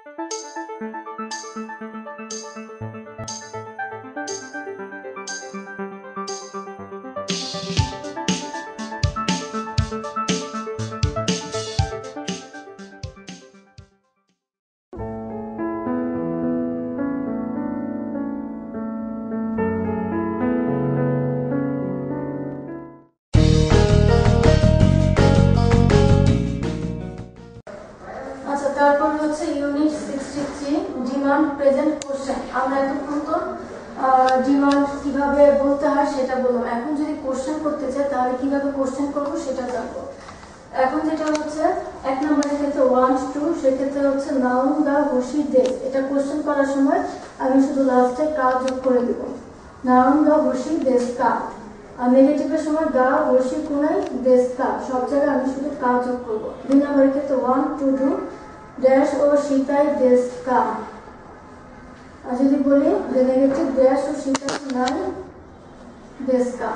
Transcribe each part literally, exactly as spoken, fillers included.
তারপর হচ্ছে unit sixty three demand present question. আমরা এতক্ষণ তো ডিমান্ড কিভাবে বলতে হয় সেটা বললাম। এখন যদি কোশ্চেন করতে চাই তাহলে কিভাবে কোশ্চেন করব সেটা জানবো। এখন যেটা হচ্ছে এক নম্বরের ক্ষেত্রে ওয়ান টু, সেক্ষেত্রে হচ্ছে নাউন বা হসি দেশ। এটা কোশ্চেন করার সময় আমি শুধু লাস্টে কা যোগ করে দিব, নাউন বা হসি দেশ কা। আর নেগেটিভের সময় গা হসি কোনাই দেশ কা, সব জায়গায় আমি শুধু কা যোগ করবো। দুই নম্বরের ক্ষেত্রে ওয়ান টু ডু ড্যাশ ও সীতাই দেশ কা। আর যদি বলি যে নেগেটিভ ড্যাশ ও সীতাই নাই দেশ কা।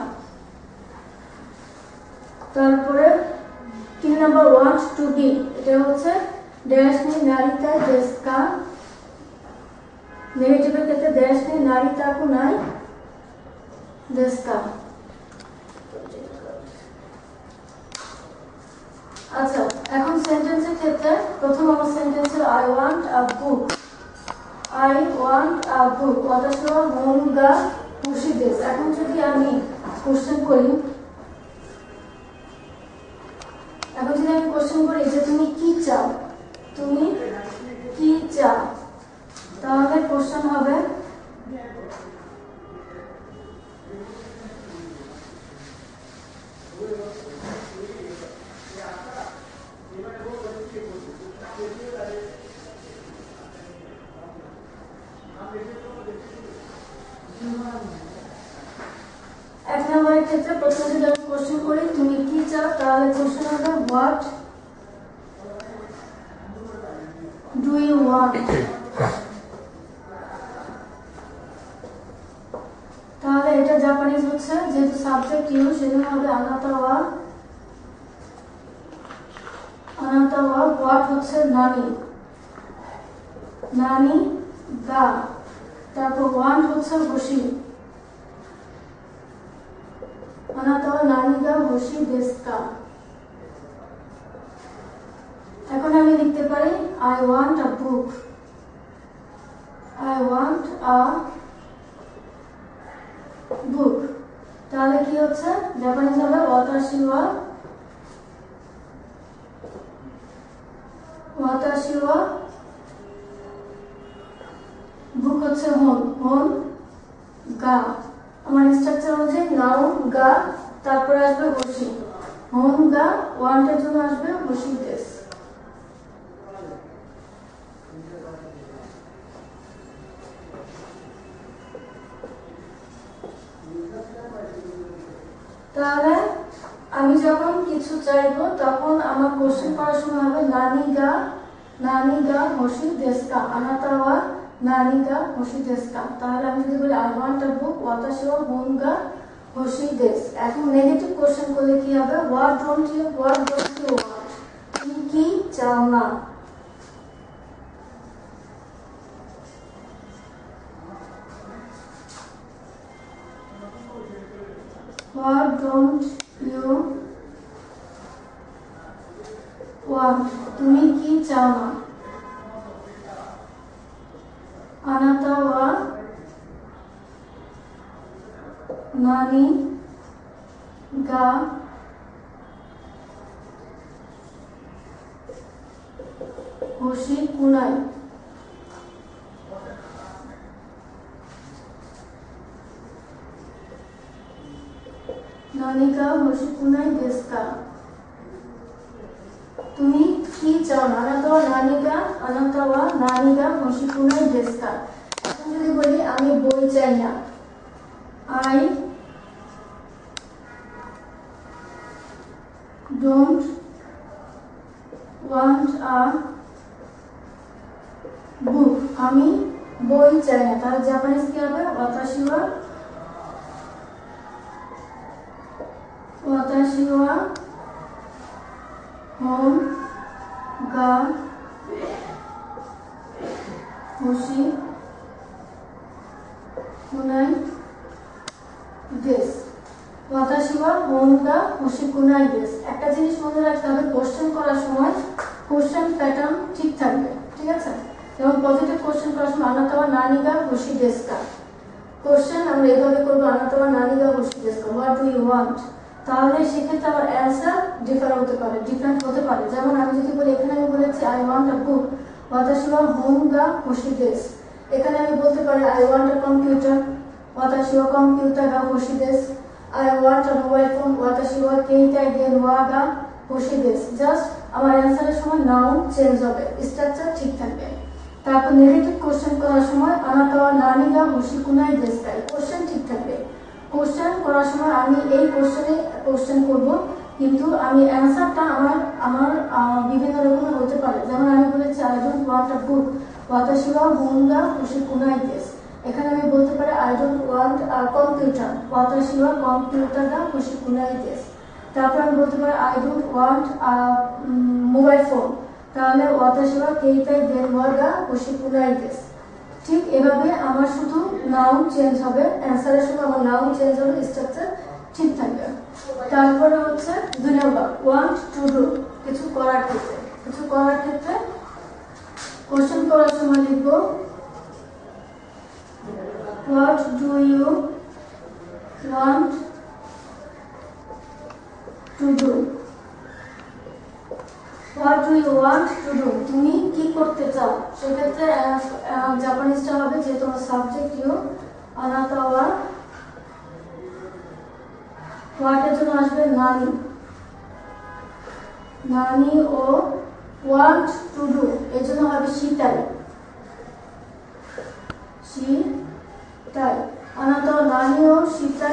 তারপরে তিন নম্বর ওয়ান টু বি, এটা হচ্ছে ড্যাশ নি নারিতা দেশ কা। নেগেটিভের ক্ষেত্রে ড্যাশ নি নারিতা কো নাই দেশ কা। আচ্ছা, এখন সেন্টেন্সের ক্ষেত্রে প্রথম আমার সেন্টেন্সের I want a book, I want a book, ওয়াটাশি ওয়া হোম গা খুশি দেশ। এখন যদি আমি কোশ্চেন করি, এখন যদি আমি কোশ্চেন করি যে তুমি কি চাও, তুমি কি চাও, তাহলে কোশ্চেন হবে এক নম্বরের ক্ষেত্রে প্রথমে যদি আমি কোশ্চেন করি তুমি কি চাও, তাহলে কোশ্চেন হবে হোয়াট ডু ইউ ওয়ান্ট। তাহলে এটা জাপানিজ হচ্ছে, যেহেতু সাবজেক্ট ইউ সেজন্য হবে আনাতা ওয়া, আনাতা ওয়া। হোয়াট হচ্ছে নানি, নানি গা। তারপর ওয়ান্ট হচ্ছে হসি, আনাতা ওয়া নানি গা হসি দেশ কা। এখন আমি লিখতে পারি I want a book, I want a book. তাহলে কি হচ্ছে জাপানিজ হবে ওয়াতাশি ওয়া, ওয়াতাশি ওয়া বুক হচ্ছে হোম, হোম গা। আমার স্ট্রাকচার অনুযায়ী নাউন গা, তারপরে আসবে হসি, হোম গা, ওয়ান্টের জন্য আসবে হসি দেশ। তাহলে আমি যখন কিছু চাইবো তখন আমার কোশ্চেন করার সময় হবে নানি গা, নানি গা হসি দেশ কা, আনাতা ওয়া নানি গা হসি দেশ কা। তাহলে আমি যদি বলি আই ওয়ান্ট আ বুক, ওয়াতাশি ওয়া হোম গা হসি দেশ। এখন নেগেটিভ কোশ্চেন করলে কি হবে, what don't you, what don't you want, তুমি কি চাও না। What don't you want, তুমি কি চাও না। আনাতা ওয়া নানি গা হসি কুনাই। নানি গা হসি কুনাই দেশ কা। তুমি কি চাও না, আনাতা ওয়া নানি গা, আনাতা ওয়া নানি গা হসি কুনাই দেশ কা। এখন যদি বলি আমি বই চাই না, I don't want a book, আমি বই চাই না। তাহলে জাপানিজ কি হবে ওয়াতাশি ওয়া, ওয়াতাশি ওয়া হোম গা হোশি কুনাই দেশ। ওয়াতাশি ওয়া হোনগা হোশি কুনাই দেশ। একটা জিনিস মনে রাখতে হবে, কোশ্চেন করার সময় কোশ্চেন প্যাটার্ন ঠিক থাকবে, ঠিক আছে? যেমন পজিটিভ কোশ্চেন করার সময় আনাতা ওয়া নানিগা হোশি দেশু কা, কোশ্চেন আমরা এইভাবে করবো, আনাতা ওয়া নানিগা হোশি দেশু কা, হোয়াট ডু ইউ ওয়ান্ট। তাহলে সেক্ষেত্রে আমার অ্যান্সার ডিফার হতে পারে, ডিফারেন্ট হতে পারে। যেমন আমি যদি বলি, এখানে আমি বলেছি আই ওয়ান্ট আ বুক, ওয়াতাশি ওয়া হোনগা হোশি দেশু। এখানে আমি বলতে পারি আই ওয়ান্ট আ কম্পিউটার, ওয়াতাশি ওয়া কম্পিউটার গা হোশি দেশু। I want a mobile phone, ওয়াতাশি ওয়া কেইটাই দেন ওয়া গা হোশি দেশু। জাস্ট আমার অ্যান্সারের সময় নাউন চেঞ্জ হবে, স্ট্রাকচার ঠিক থাকবে। তারপর নেগেটিভ কোশ্চেন করার সময় আনাতা ওয়া নানিগা হোশি কুনাই দেশু কা, কোশ্চেন ঠিক থাকবে। কোশ্চেন করার সময় আমি এই কোশ্চেনে কোশ্চেন করব, কিন্তু আমি অ্যান্সারটা আমার আমার বিভিন্ন রকমের হতে পারে। যেমন আমি বলেছি I don't want a book, ওয়াতাশি ওয়া হোনগা হোশি কুনাই দেশু। এখানে আমি বলতে পারি I don't want a computer, ওয়াতাশি ওয়া কম্পিউটার গা হোশি কুনাই দেশু। তারপর আমি বলতে পারি I don't want a mobile phone, তাহলে ওয়াতাশি ওয়া কেইটাই দেন ওয়া গা হোশি কুনাই দেশু। ঠিক এভাবে আমার শুধু নাউন চেঞ্জ হবে, অ্যান্সারের সময় আমার নাউন চেঞ্জ হবে, স্ট্রাকচার ঠিক থাকবে। তারপরে হচ্ছে দুই নম্বর ওয়ান্ট টু ডু, কিছু করার ক্ষেত্রে। কিছু করার ক্ষেত্রে কোশ্চেন করার সময় লিখবো what do you want to do, what do you want to do, তুমি কি করতে চাও। সেক্ষেত্রে জাপানিজটা হবে, যে তোমার সাবজেক্ট ইউ, আনাতা ওয়া ওয়াটের জন্য আসবে নানি, নানি ও ওয়ান্ট টু ডু এর জন্য হবে শিতাই, শি তাই। আনাতা ওয়া নানি ও শিতাই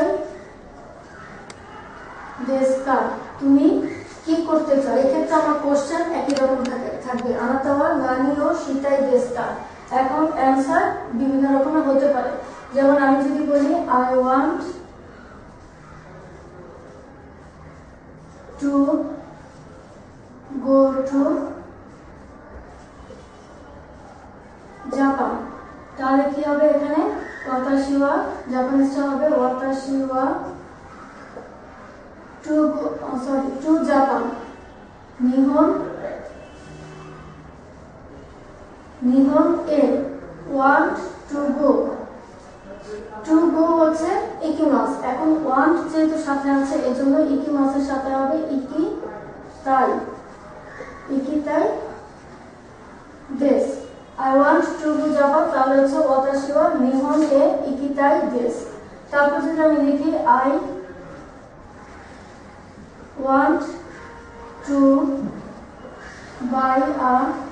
দেশু কা, তুমি কি করতে চাও। এক্ষেত্রে আমার কোশ্চেন একই রকম থাকবে, আনাতা ওয়া নানি ও শিতাই দেশু কা। এখন অ্যান্সার বিভিন্ন রকমের হতে পারে। যেমন আমি যদি বলি I want to go to Japan, তাহলে কি হবে এখানে ওয়াতাশি ওয়া, জাপানিজটা হবে ওয়াতাশি ওয়া টু সরি টু জাপান, নিহন নিহন এ want to go. To go হচ্ছে ইকিমাস, এখন ওয়ান্ট যেহেতু সাথে আছে এজন্য ইকিমাসের সাথে হবে ইকি তাই, ইকি তাই দেশু। I want to go Japan, তাহলে হচ্ছে ওয়াতাশি ওয়া নিহন এ ইকিতাই দেশু। তারপর যদি আমি লিখি I want to buy a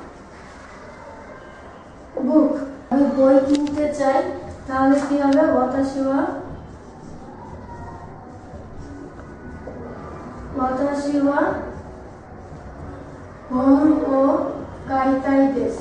book, আমি বই কিনতে চাই, তাহলে কি হবে ওয়াতাশি ওয়া ওয়াতাশি ওয়া হন ও কাইতাই দেশু,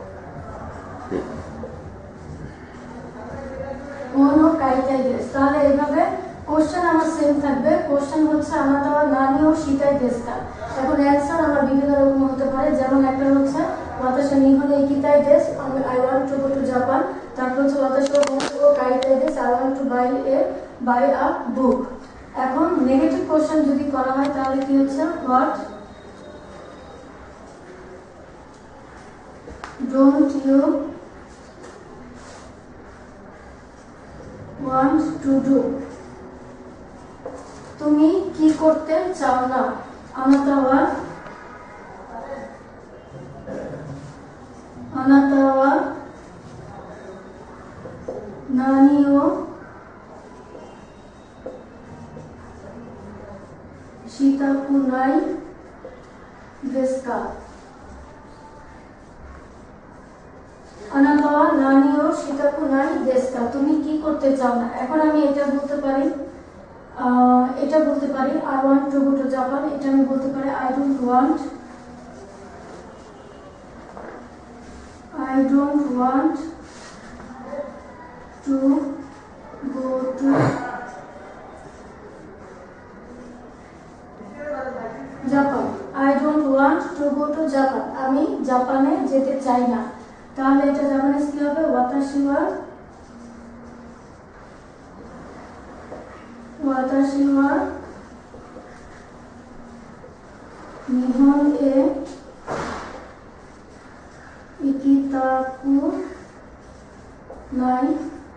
হন ও কাইতাই দেশু। তাহলে এইভাবে কোশ্চেন আমার সেম থাকবে, কোশ্চেন হচ্ছে আনাতা ওয়া নানি ও শিতাই দেশু কা। এখন অ্যান্সার আমার বিভিন্ন রকম হতে পারে। যেমন একটা হচ্ছে ওয়াতাশি নিহন এ ইকিতাই দেশু, I want to go to Japan. তারপর হচ্ছে ওয়াতাশি ওয়া হন ও কাইতাই দেশু, I want to buy a buy a book. এখন নেগেটিভ কোশ্চেন যদি করা হয় তাহলে কি হচ্ছে what don't you want to do, তুমি কি করতে চাও না। আনাতা ওয়া আনাতা ওয়া নানি ও শিতাকু নাই দেশু কা, আনাতা ওয়া নানি ও শিতাকু নাই দেশু কা, তুমি কি করতে চাও না। এখন আমি এটা বলতে পারি, এটা বলতে পারি I want to go to Japan, এটা আমি বলতে পারি I don't want I don't want to go to Japan, I don't want to go to Japan, আমি জাপানে যেতে চাই না। তাহলে এটা জাপানিজ কি হবে ওয়াতাশি ওয়া ওয়াতাশি ওয়া নিহন এ ইকিতাকু নাই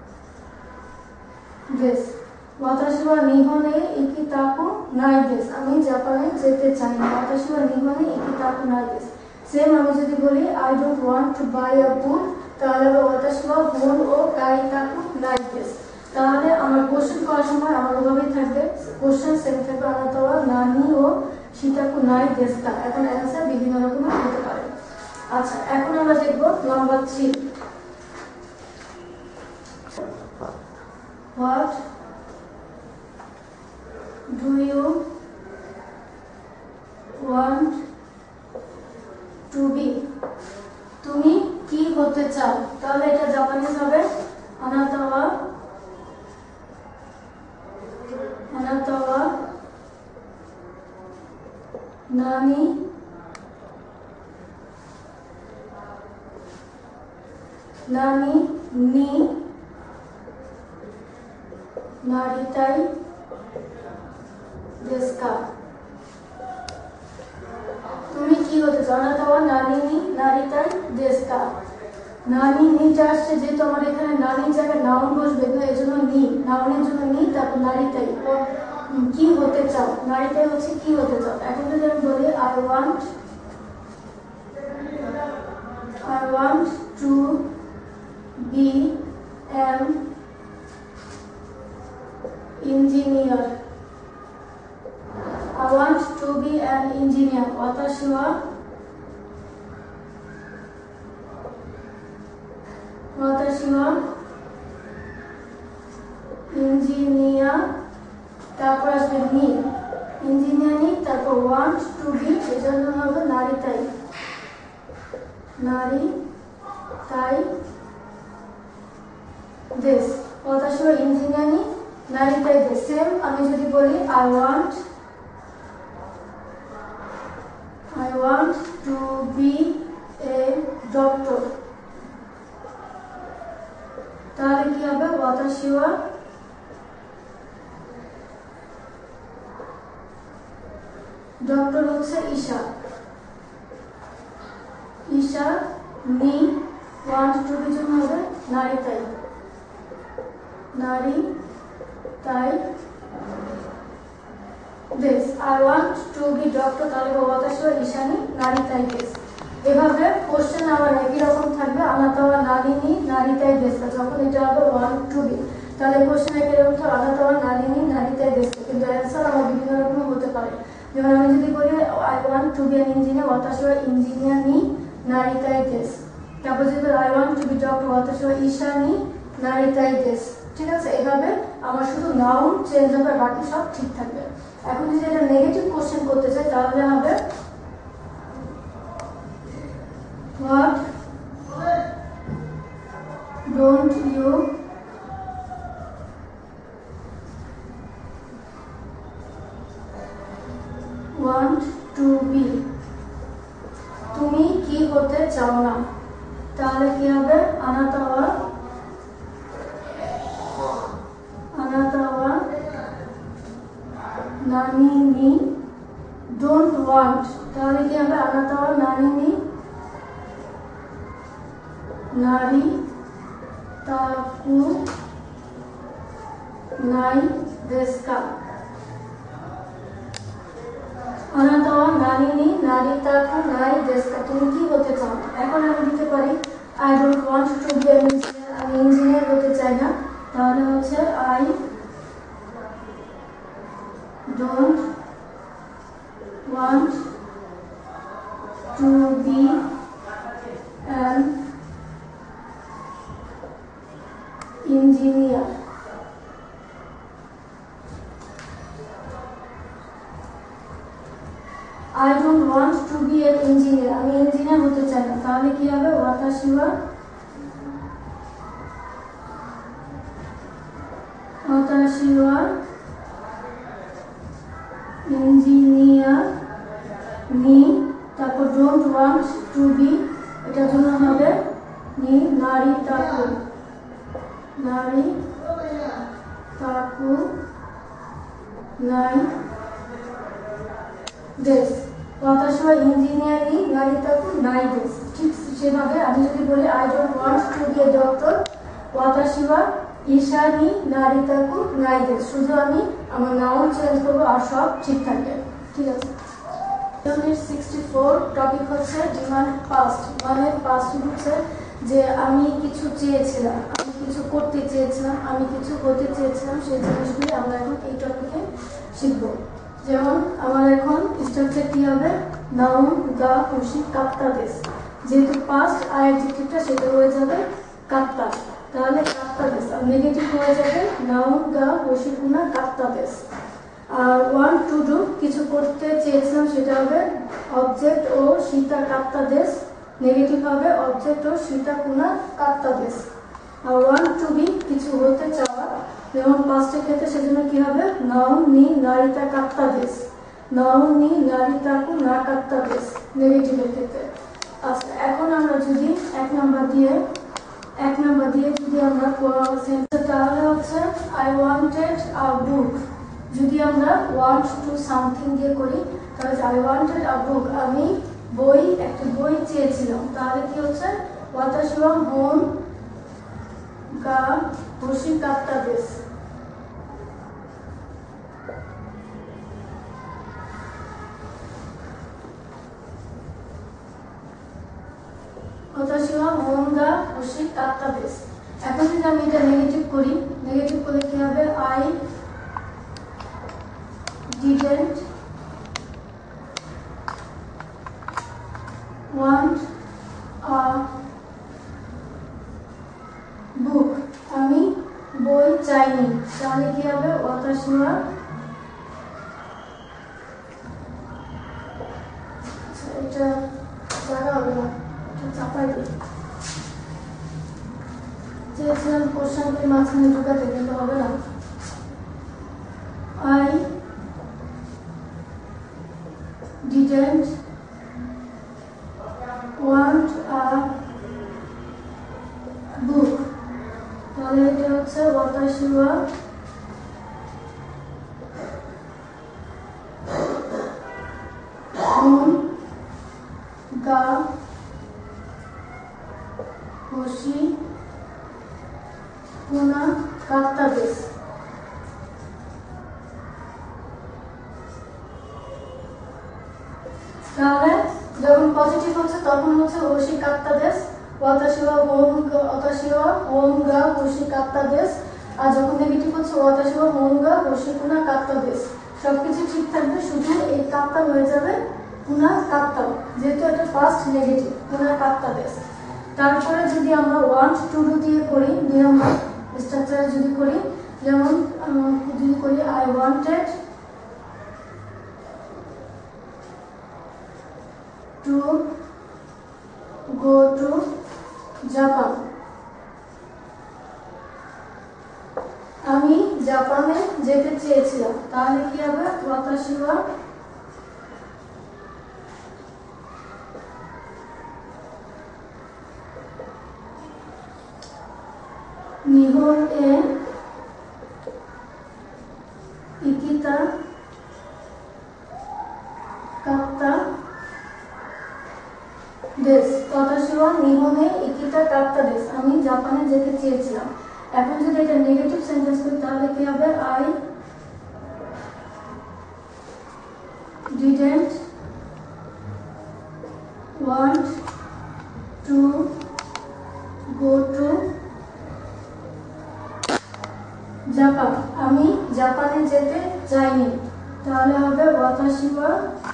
দেশ ওয়াতাশি ওয়া নিহন এ ইকিতাকু নাই দেশ আমি জাপানে যেতে চাই না ওয়াতাশি ওয়া নিহন এ ইকিতাকু নাই দেশ সেম আমি যদি বলি I don't want to buy a book তাহলে ওয়াতাশি ওয়া বুন ও কাইতাকু নাই দেশ তাহলে আমার কোশ্চেন করার সময় আমার ওভাবেই থাকবে কোশ্চেন সেম থাকবে আনাতা ওয়া নানি ও শিতাকু নাই দেশ কা এখন অ্যানসার বিভিন্ন রকমের হতে পারে আচ্ছা এখন আমরা দেখব number three What do you want to be? তুমি কি হতে চাও তাহলে এটা জাপানিজ হবে আনাতা ওয়া আনাতা ওয়া নানি নানি নি নারিতাই দেশকা তুমি কি হতে চাও আনাতা ওয়া নানি নি নারিতাই দেশকা নানি নিটা আসছে যেহেতু আমার এখানে নানির জায়গায় নাউন বসবে তো এই জন্য নি নাউনের জন্য নি তারপর নারিতাই কি হতে চাও নারিতাই হচ্ছে কি হতে চাও এখন যদি আমি বলি I want I want to be an engineer I want to be an engineer watashi wa watashi wa engineer তারপর আসবে নি ইঞ্জিনিয়ার নি তারপর want to be এর জন্য হবে নারী তাই নারী তাই দেশ watashi wa engineer নি নারিতাই দেশ সেম আমি যদি বলি I want I want to be a doctor তাহলে কি হবে ওয়াতাশি ওয়া ডক্টর হচ্ছে ঈশা ঈশা নি ওয়ান্ট টু বি জন্য হবে নারিতাই নারী তাই দেশ I want to be doctor তাহলে ওয়াতাশি ওয়া ঈশানি নারী তাই দেশ এভাবে কোশ্চেন আমার একই রকম থাকবে আনাতা ওয়া নারিনি নারী তাই দেশ যখন এটা হবে ওয়ান্ট টু বি তাহলে কোশ্চেন একই রকম থাকবে আনাতা ওয়া নারিনি নারী তাই দেশ কিন্তু অ্যান্সার আমার বিভিন্ন রকম হতে পারে যেমন আমি যদি বলি I want to be an engineer ওয়াতাশি ওয়া ইঞ্জিনিয়ার নি নারী তাই দেশ তারপর যদি I want to be doctor ওয়াতাশি ওয়া ঈশানি নারী তাই দেশ ঠিক আছে এভাবে আমার শুধু নাউন চেঞ্জ হবে বাকি সব ঠিক থাকবে এখন যদি এটা নেগেটিভ কোশ্চেন করতে চাই তাহলে হবে what don't you want to be তুমি কি হতে চাও না তাহলে কি হবে আনাতা ওয়া আনাতা ওয়া নানি নি ডোন্ট ওয়ান্ট তাহলে কি হবে আনাতা ওয়া নানি নি নারী তাকু নাই দেশকা আনাতা ওয়া নানি নি নারী তাকু নাই দেশকা তুমি কি হতে চাও এখন আমি দিতে পারি I don't want to be an engineer আমি ইঞ্জিনিয়ার হতে চাই না তাহলে হচ্ছে I don't want to be an engineer I don't want to be an engineer আমি ইঞ্জিনিয়ার হতে চাই না তাহলে কি হবে ওয়াতাশি ওয়া ওয়াতাশি ওয়া ইঞ্জিনিয়ার নি তারপর ডোন্ট ওয়ান্ট টু বি এটার জন্য হবে নি নারী তাকু নারী তাকু নাই দেশ ওয়াতাশি ওয়া ইঞ্জিনিয়ার নি নারী তাকু নাই দেশ ঠিক সেভাবে আমি যদি বলি I don't want to be a doctor ওয়াতাশি ওয়া ঈশা নি নারী তাকু নাই দেশ শুধু আমি আমার নাউন চেঞ্জ করবো আর সব ঠিক থাকবে ঠিক আছে ইউনিট সিক্সটি ফোর টপিক হচ্ছে ডিমান্ড পাস্ট মানে পাস্ট হচ্ছে যে আমি কিছু চেয়েছিলাম আমি কিছু করতে চেয়েছিলাম আমি কিছু হতে চেয়েছিলাম সেই জিনিসগুলি আমরা এখন এই টপিকে শিখবো যেমন আমার এখন স্ট্রাকচার কি হবে নাউন গা খুশি কাপ্তা দেশ যেহেতু পাস্ট আর অ্যাডজেক্টিভটা সেটা হয়ে যাবে কাপ্তা তাহলে কাপ্তা দেশ আর নেগেটিভ হয়ে যাবে নাউন গা খুশি কুনা কাপ্তা দেশ আর ওয়ান টু ডু কিছু করতে চেয়েছিলাম সেটা হবে অবজেক্ট ও সীতা কাপ্তা দেশ নেগেটিভ হবে অবজেক্ট ও সীতা কুনা কাপ্তা দেশ আর ওয়ান টু বি কিছু হতে চাওয়া যেমন পাস্টের ক্ষেত্রে সেজন্য কি হবে নাউন নি নারিতা কাপ্তা দেশ নাউন নি নারিতাকু না কাপ্তা দেশ নেগেটিভের ক্ষেত্রে আচ্ছা এখন আমরা যদি এক নাম্বার দিয়ে এক নাম্বার দিয়ে যদি আমরা সেন্টেন্স তাহলে হচ্ছে আই ওয়ান্টেড আ বুক যদি আমরা ওয়ান্ট টু সামথিং দিয়ে করি তাহলে আই ওয়ান্টেড আ বুক আমি বই একটা বই চেয়েছিলাম তাহলে কি হচ্ছে ওয়াতাশি ওয়া মন গা হোশি কাপ্তা দেশ ওয়াতাশি ওয়া মন গা হোশি কাপ্তা দেশ এখন যদি আমি এটা নেগেটিভ করি নেগেটিভ করলে কি হবে I didn't want a book আমি বই চাইনি তাহলে কি হবে ওয়াতাশি ওয়া এটা জায়গা হবে না এটা চাপাই দিই চেয়েছিলাম কোশ্চেনগুলি মাঝখানে ঢুকাতে কিন্তু হবে না I didn't want a book তাহলে এটা হচ্ছে ওয়াতাশি ওয়া মন গা হোশি কুনা কাপ্তা দেশ তাহলে যখন পজিটিভ হচ্ছে তখন হচ্ছে হোশি কাপ্তা দেশ ওয়াতাশি ওয়া মন ওয়াতাশি ওয়া মন গা হোশি কাপ্তা দেশ আর যখন নেগেটিভ হচ্ছে ওয়াতাশি ওয়া মন গা হোশি কুনা কাপ্তা দেশ সবকিছু ঠিক থাকবে শুধু এই কাপ্তা হয়ে যাবে কুনা কাপ্তা যেহেতু এটা ফার্স্ট নেগেটিভ কুনা কাপ্তা দেশ তারপরে যদি আমরা ওয়ান্ট টু ডু দিয়ে করি দুই নম্বর স্ট্রাকচারে যদি করি যেমন যদি করি I wanted to go to Japan আমি জাপানে যেতে চেয়েছিলাম তাহলে কি হবে ওয়াতাশি ওয়া নিহন এ ইকিতা কাপ্তা দেশ ওয়াতাশি ওয়া নিহনে ইকিতা কাপ্তা দেশ আমি জাপানে যেতে চেয়েছিলাম এখন যদি এটা নেগেটিভ সেন্টেন্স করি তাহলে কি হবে I didn't want to go to Japan আমি জাপানে যেতে চাইনি তাহলে হবে ওয়াতাশি ওয়া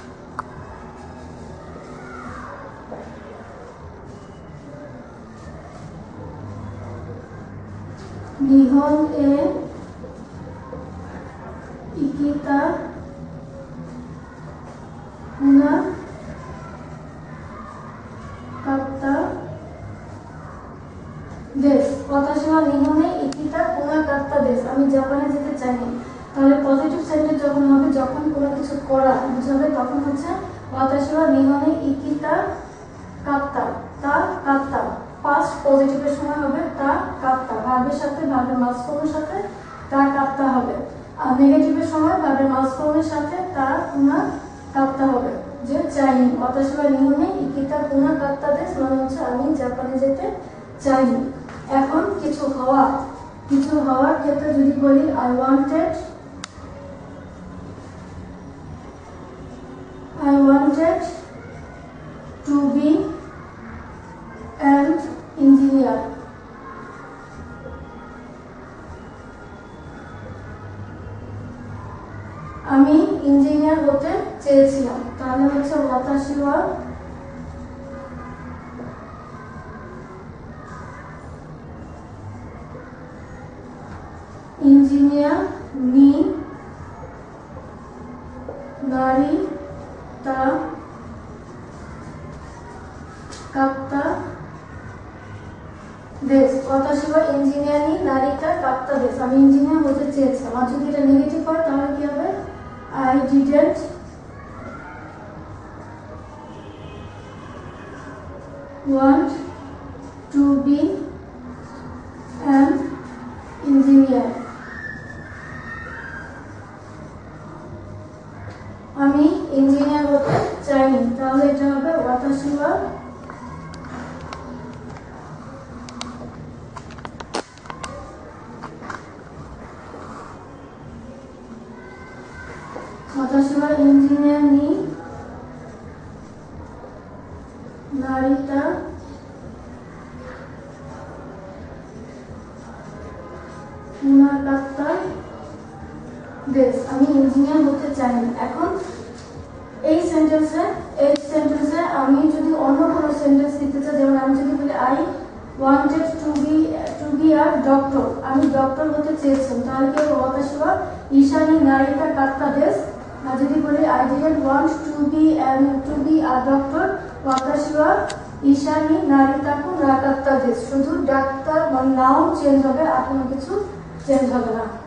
নিহন এ ইকিতা কুনা কাপ্তা দেশ ওয়াতাশি ওয়া নিহনে ইকিতা কুনা কাপ্তা দেশ আমি জাপানে যেতে চাইনি তাহলে পজিটিভ সেন্টেন্স যখন হবে যখন কোনো কিছু করা বুঝাবে তখন হচ্ছে ওয়াতাশি ওয়া নিহনে ইকিতা কাপ্তা তা কাপ্তা পাস্ট পজিটিভের সময় হবে তা কাত্তা, ভার্বের সাথে ভার্বের মাস ফর্মের সাথে তা কাত্তা হবে। আর নেগেটিভের সময় ভার্বের মাস ফর্মের সাথে তা পুনা কাত্তা হবে। যে চাইনি, ওয়াতাশি ওয়া নিহনে ইকিতা পুনা কাত্তা দেশ মানে হচ্ছে আমি জাপানে যেতে চাইনি। এখন কিছু হওয়া, কিছু হওয়ার ক্ষেত্রে যদি বলি I wanted, I wanted to be an engineer. আমি ইঞ্জিনিয়ার হতে চেয়েছিলাম, তাহলে হচ্ছে ওয়াতাশি ওয়া ইঞ্জিনিয়ার নি নারী তা কাত্তা দেশ। ওয়াতাশি ওয়া ইঞ্জিনিয়ার নি নারী তা কাত্তা দেশ, আমি ইঞ্জিনিয়ার হতে চেয়েছিলাম। আর যদি এটা নেগেটিভ হয় তাহলে কি হবে? I didn't want to be an engineer. আমি ইঞ্জিনিয়ার হতে চাইনি, তাহলে এটা হবে ওয়াতাশি ওয়া ওয়াতাশি ওয়া ইঞ্জিনিয়ার নি নারিতা পুনা কাত্তা দেশ, আমি ইঞ্জিনিয়ার হতে চাইনি। এখন এই সেন্টেন্সে এই সেন্টেন্সে আমি যদি অন্য কোনো সেন্টেন্স দিতে চাই, যেমন আমি যদি বলি I wanted to be to be a doctor, আমি ডক্টর হতে চেয়েছিলাম, তাহলে কি হবে? ওয়াতাশি ওয়া ঈশানি নারিতা কাত্তা দেশ। আর যদি বলি I didn't want to be an to be a doctor, ওয়াতাশি ওয়া ঈশানি নারিতাকু না কাত্তা দেশ। শুধু ডাক্তার মানে নাম চেঞ্জ হবে, আর কোনো কিছু চেঞ্জ হবে না।